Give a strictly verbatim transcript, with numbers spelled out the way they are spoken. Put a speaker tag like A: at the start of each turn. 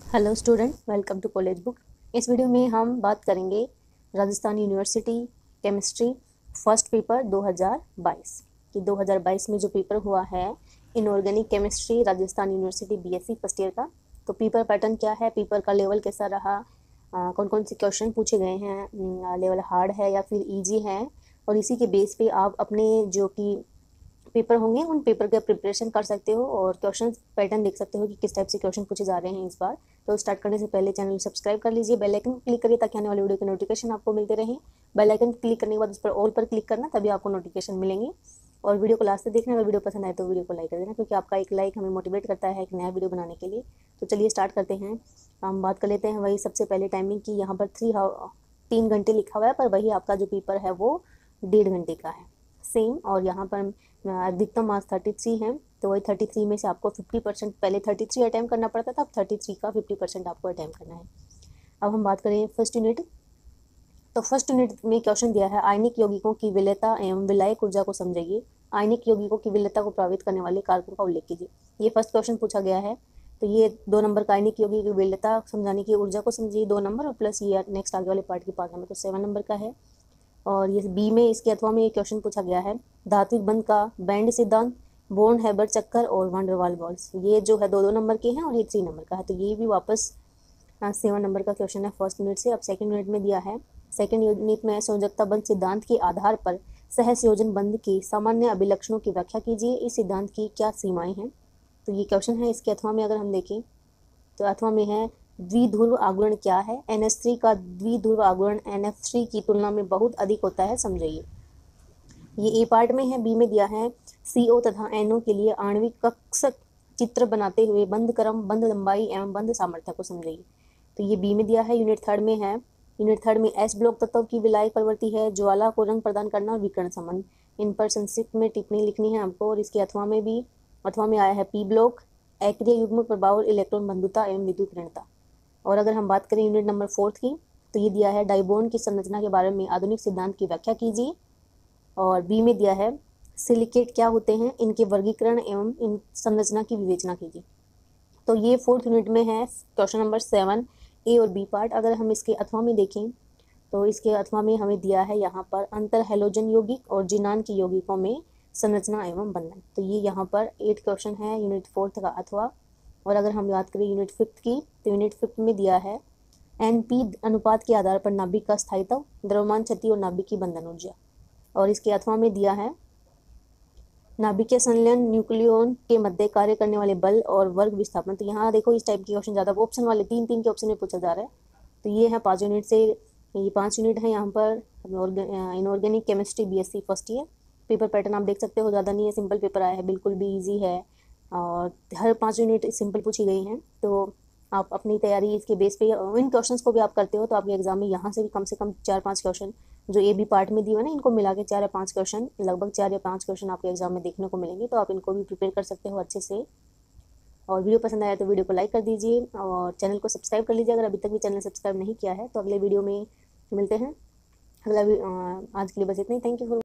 A: Hello student, welcome to college book. इस वीडियो में हम बात करेंगे Rajasthan university chemistry first paper दो हज़ार बाईस कि दो हज़ार बाईस में जो पेपर हुआ है inorganic chemistry Rajasthan university BSc first year का। तो पेपर पैटर्न क्या है, पेपर का लेवल कैसा रहा, आ, कौन कौन से क्वेश्चन पूछे गए हैं, लेवल हार्ड है या फिर ईजी है, और इसी के बेस पे आप अपने जो कि पेपर होंगे उन पेपर का प्रिपरेशन कर सकते हो और क्वेश्चन पैटर्न देख सकते हो कि किस टाइप से क्वेश्चन पूछे जा रहे हैं इस बार। तो स्टार्ट करने से पहले चैनल सब्सक्राइब कर लीजिए, बेल आइकन क्लिक करिए ताकि आने वाले वीडियो के नोटिफिकेशन आपको मिलते रहें। बेल आइकन क्लिक करने के बाद उस पर ऑल पर क्लिक करना, तभी आपको नोटिफिकेशन मिलेंगे। और वीडियो को लास्ट से देखना, अगर वीडियो पसंद आए तो वीडियो को लाइक कर देना, क्योंकि आपका एक लाइक हमें मोटिवेट करता है एक नया वीडियो बनाने के लिए। तो चलिए स्टार्ट करते हैं। हम बात कर लेते हैं वही सबसे पहले टाइमिंग की। यहाँ पर थ्री तीन घंटे लिखा हुआ है, पर वही आपका जो पेपर है वो डेढ़ घंटे का है सेम। और यहाँ पर अधिकतम मार्क्स थर्टी थ्री है, तो वही थर्टी थ्री में से आपको फिफ्टी परसेंट, पहले थर्टी थ्री अटैम्प्ट करना पड़ता था, अब थर्टी थ्री का फिफ्टी परसेंट आपको अटैम्प्ट करना है। अब हम बात करें फर्स्ट यूनिट। तो फर्स्ट यूनिट में क्वेश्चन दिया है आयनिक यौगिकों की विलेयता एवं विलायक ऊर्जा को समझिए। आयनिक यौगिकों की विलेयता को प्रभावित करने वाले कारकों का उल्लेख कीजिए। ये फर्स्ट क्वेश्चन पूछा गया है। तो ये दो नंबर का आयनिक यौगिक की विलेयता समझाने की ऊर्जा को समझिए दो नंबर, और प्लस ये नेक्स्ट आगे वाले पार्ट की पाँच नंबर, तो सेवन नंबर का है। और ये बी में इसके अथवा में ये क्वेश्चन पूछा गया है धात्विक बंध का बैंड सिद्धांत, बोर्न हैबर चक्कर और वंडर वाल बॉल्स। ये जो है दो दो नंबर के हैं और ये थ्री नंबर का है, तो ये भी वापस सेवन नंबर का क्वेश्चन है फर्स्ट यूनिट से। अब सेकंड यूनिट में दिया है, सेकंड यूनिट में संयोजकता बंध सिद्धांत के आधार पर सहसंयोजन बंध की सामान्य अभिलक्षणों की व्याख्या कीजिए। इस सिद्धांत की क्या सीमाएं हैं, तो ये क्वेश्चन है। इसके अथवा में अगर हम देखें तो अथवा में है द्विध्रुव आघूर्ण क्या है। एन एच थ्री का द्विध्रुव आघूर्ण एन एफ थ्री की तुलना में बहुत अधिक होता है, समझिए। ये ए पार्ट में है। बी में दिया है सीओ तथा एनओ के लिए आणविक कक्षक चित्र बनाते हुए बंध क्रम, बंध लंबाई एवं बंध सामर्थ्य को समझिए। तो ये बी में दिया है। यूनिट थर्ड में है, यूनिट थर्ड में एस ब्लॉक तत्व की विलायक प्रवृत्ति है, ज्वाला को रंग प्रदान करना और विकिरण संबंध। इन पर संक्षिप्त में टिप्पणी लिखनी है आपको। और इसके अथवा में भी अथवा में आया है पी ब्लॉक अक्रिय युग्म प्रभाव और इलेक्ट्रॉन बंधुता एवं विद्युत ऋणता। और अगर हम बात करें यूनिट नंबर फोर्थ की, तो ये दिया है डाइबोन की संरचना के बारे में आधुनिक सिद्धांत की व्याख्या कीजिए। और बी में दिया है सिलिकेट क्या होते हैं, इनके वर्गीकरण एवं इन संरचना की विवेचना कीजिए। तो ये फोर्थ यूनिट में है क्वेश्चन नंबर सेवन, ए और बी पार्ट। अगर हम इसके अथवा में देखें तो इसके अथवा में हमें दिया है यहाँ पर अंतर हैलोजन यौगिक और जिनान की यौगिकों में संरचना एवं बंधन। तो ये यहाँ पर एट क्वेश्चन है यूनिट फोर्थ का अथवा। और अगर हम बात करें यूनिट फिफ्थ की, तो यूनिट फिफ्थ में दिया है एन पी अनुपात के आधार पर नाभिक का स्थायित्व, द्रव्यमान क्षति और नाभिक की बंधन ऊर्जा। और इसके अथवा में दिया है नाभिकीय संलयन न्यूक्लियन के मध्य कार्य करने वाले बल और वर्ग विस्थापन। तो यहाँ देखो इस टाइप के क्वेश्चन ज़्यादा ऑप्शन वाले तीन तीन के ऑप्शन में पूछा जा रहा है। तो ये है पाँच यूनिट से, ये पाँच यूनिट है यहाँ पर inorganic chemistry BSc first year. Paper pattern आप देख सकते हो, ज़्यादा नहीं है, सिंपल पेपर आया है, बिल्कुल भी ईजी है और हर पाँच यूनिट सिंपल पूछी गई हैं। तो आप अपनी तैयारी इसके बेस पे इन क्वेश्चंस को भी आप करते हो तो आपके एग्जाम में यहाँ से भी कम से कम चार पाँच क्वेश्चन जो ए बी पार्ट में दिए हुए ना, इनको मिला के चार या पाँच क्वेश्चन, लगभग चार या पाँच क्वेश्चन आपके एग्जाम में देखने को मिलेंगे। तो आप इनको भी प्रिपेयर कर सकते हो अच्छे से। और वीडियो पसंद आया तो वीडियो को लाइक कर दीजिए और चैनल को सब्सक्राइब कर लीजिए अगर अभी तक भी चैनल सब्सक्राइब नहीं किया है। तो अगले वीडियो में मिलते हैं। अगला आज के लिए बस इतना ही। Thank you for